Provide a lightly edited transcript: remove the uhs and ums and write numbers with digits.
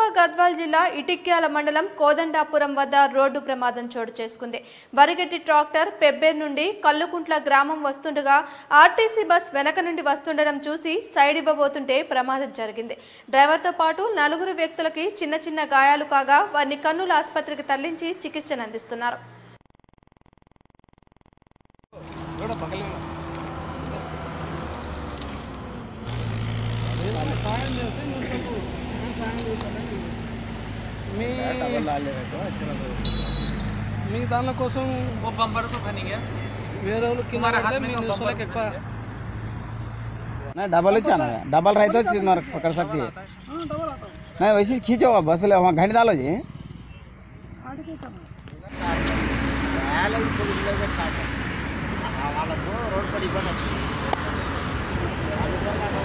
గద్వాల్ జిల్లా ఇటిక్యాల మండలం కోదండాపురం వద్ద రోడ్డు ప్రమాదం చోటు చేసుకుంది. వరిగడ్డి ట్రాక్టర్ పెబ్బేర్ నుండి కల్లుకుంట్ల గ్రామం వస్తుండగా ఆర్టీసీ బస్ వెనక నుండి వస్తుండడం చూసి సైడ్ ఇవ్వబోతుంటే ప్రమాదం జరిగింది. డ్రైవర్తో పాటు 4 వ్యక్తులకి చిన్న చిన్న గాయాలు కాగా వారిని కర్నూలు ఆసుపత్రికి తరలించి చికిత్సను అందిస్తున్నారు. మీ దాని కోసం వేరే వాళ్ళు కింద डबल ना डबल रही तो पकड़ सकती है नहीं वैसे खींचो बस ले वहाँ घंटे डालो जी रोड पर